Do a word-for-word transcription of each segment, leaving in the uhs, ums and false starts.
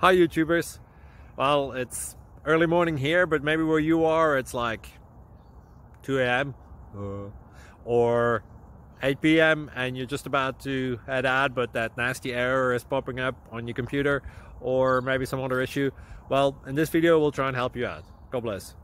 Hi YouTubers. Well, it's early morning here, but maybe where you are it's like two A M uh, or eight P M and you're just about to head out, but that nasty error is popping up on your computer, or maybe some other issue. Well, in this video we'll try and help you out. God bless.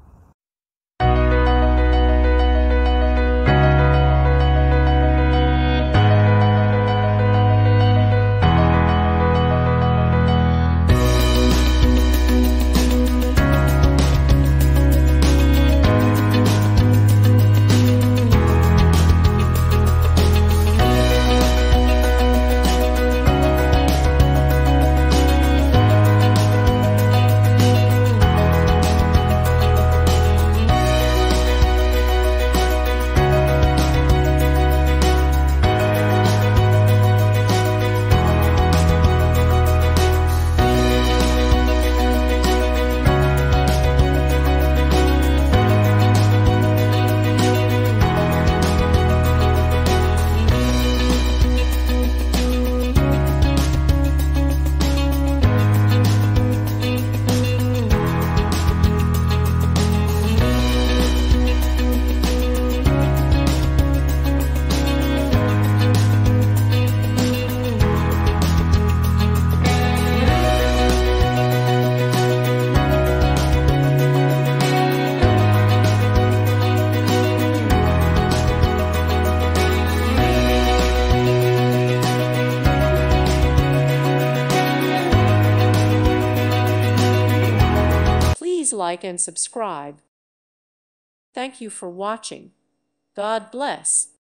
Please like and subscribe. Thank you for watching. God bless.